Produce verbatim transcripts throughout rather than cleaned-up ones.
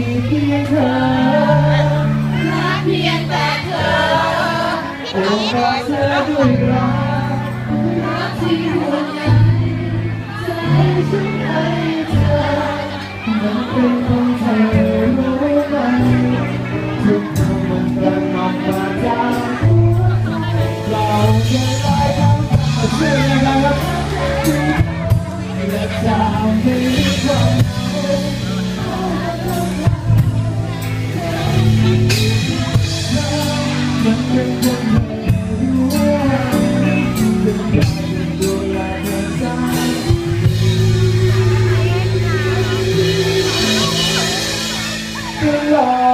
เพียงเธอรักเพียงแต่เธอโอ้กอดเธอด้วยรักรักที่ห่วงใยใจฉันให้เธอมันเป็นของเธอรู้ไหมทุกคำมันกลั่นออกมาจากหัวใจเราแค่ลอยน้ำเชื่ออะไรครับและจำให้ความมันเป็นคนรู้ว่าจะกลายเป็นดูแลเธอใจตลอด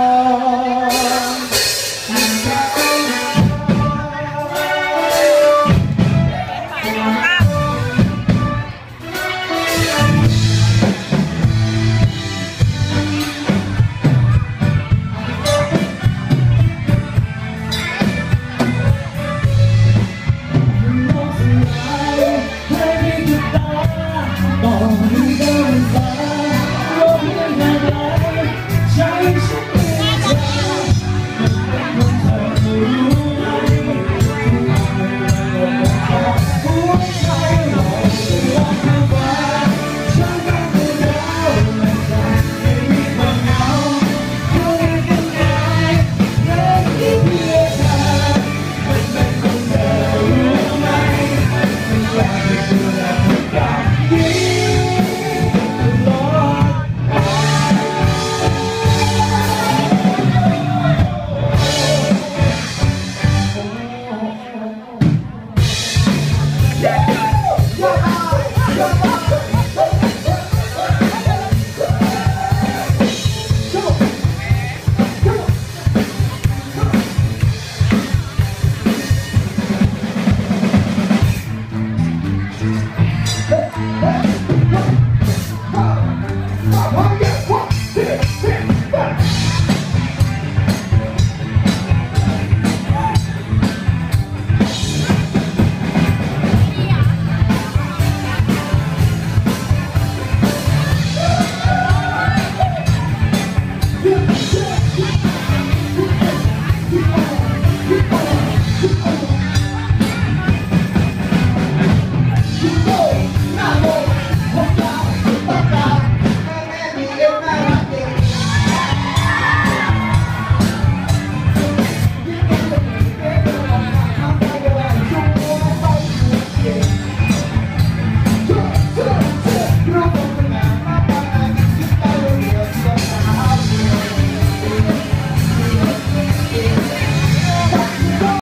Yeah.